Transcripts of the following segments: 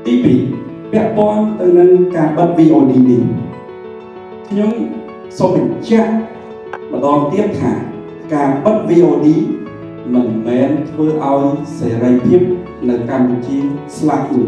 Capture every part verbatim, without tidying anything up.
ទីពីរពាក់ព័ន្ធទៅនឹងការបិទ វី អូ ឌី នេះខ្ញុំសូមបញ្ជាក់ម្ដងទៀតថាការបិទ វី អូ ឌី មិនមែនធ្វើឲ្យសេរីភាពនៅកម្ពុជាស្លាប់នោះ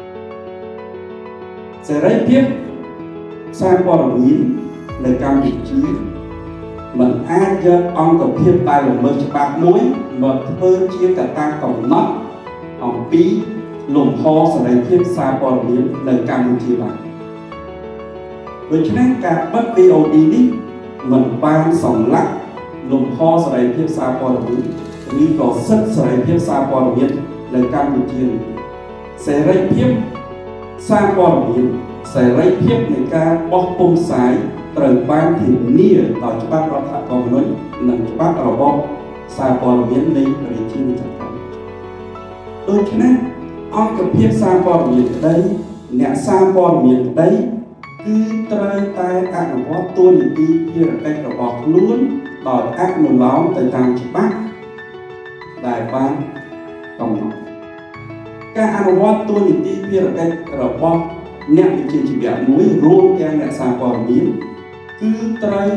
សេរីភាពសារព័ត៌មាននៅកម្ពុជាមិនអាចយកអង្គភាពដែលល្មើសច្បាប់មួយមកធ្វើជាកត្តាកំណត់អំពីលំហសេរីភាពសារព័ត៌មាននៅកម្ពុជាបានដូច្នេះការបិទ វី អូ ឌី នេះមិនបានសម្លាប់លំហសេរីភាពសារព័ត៌មានឬក៏សិទ្ធិសេរីភាពសារព័ត៌មាននៅកម្ពុជាសេរីភាពសារព័ត៌មានសេរីភាពនៃការបោះពុម្ពផ្សាយត្រូវបានធានាដោយច្បាប់រដ្ឋធម្មនុញ្ញនិងច្បាប់របបសារព័ត៌មាននៃរាជាណាចក្រកម្ពុជាដូច្នេះអង្គភាពសារព័ត៌មានក្តីអ្នកសារព័ត៌មានក្តីគឺត្រូវតែអនុវត្តតួនាទីភារកិច្ចរបស់ខ្លួនដោយអនុលោមទៅតាមច្បាប់ដែលបានកំណត់ការអនុវត្តតួនាទីភារកិច្ចរបស់អ្នកវិជ្ជាជីវៈមួយរួមទាំងអ្នកសារព័ត៌មានគឺត្រូវ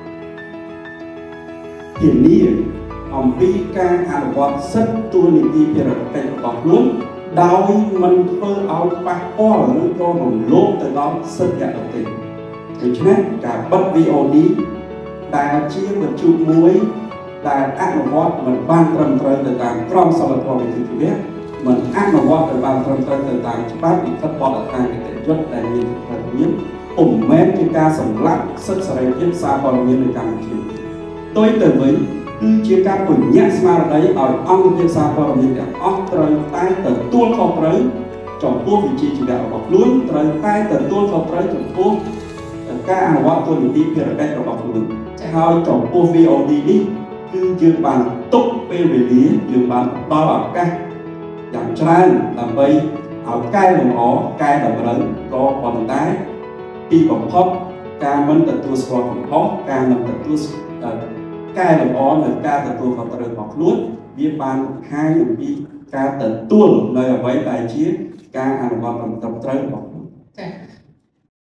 ធានាអំពីការអនុវត្តសិទ្ធិតួនាទីភារកិច្ចរបស់ខ្លួនដោយមិនធ្វើឲ្យប៉ះពាល់ឬក៏រំលោភទៅដល់សិទ្ធិអ្នកដទៃដូច្នេះការបិទ វី អូ ឌី ដែលជាមធ្យោបាយមួយដែលអនុវត្តមិនបានត្រឹមត្រូវទៅតាមក្រមសីលធម៌វិជ្ជាជីវៈមិនអនុវត្តទៅបានត្រឹមត្រូវទៅតាមច្បាប់វិធិបទដ្ឋាននីតិយុត្តដែលមានប្រធានពុំមែនជាការសម្លាប់សិទ្ធិសេរីភាពសារព័ត៌មាននៅកម្ពុជាផ្ទុយទៅវិញគឺជាការពញ្ញាក់ស្មារតីឲ្យអង្គភាពសារព័ត៌មានទាំងអស់ត្រូវតែទទួលខុសត្រូវចំពោះវិជ្ជាជីវៈរបស់ខ្លួនត្រូវតែទទួលខុសត្រូវចំពោះការអនុវត្តតួនាទីភារកិច្ចរបស់ខ្លួនហើយចំពោះ វី អូ ឌី នេះគឺយើងបានទុកពេលវេលាយើងបានផ្ដល់ឱកាសយ៉ាងច្រើនដើម្បីឲ្យកែលម្អកែតម្រូវក៏ប៉ុន្តែទីបំផុតការមិនទទួលស្គាល់កំហុសការមិនទទួលកែលម្អនៅការទទួលខុសត្រូវរបស់ខ្លួនវាបានបង្ហាញអំពីការទទួលនៅអ្វីដែលជាការអនុវត្តត្រឹមត្រូវរបស់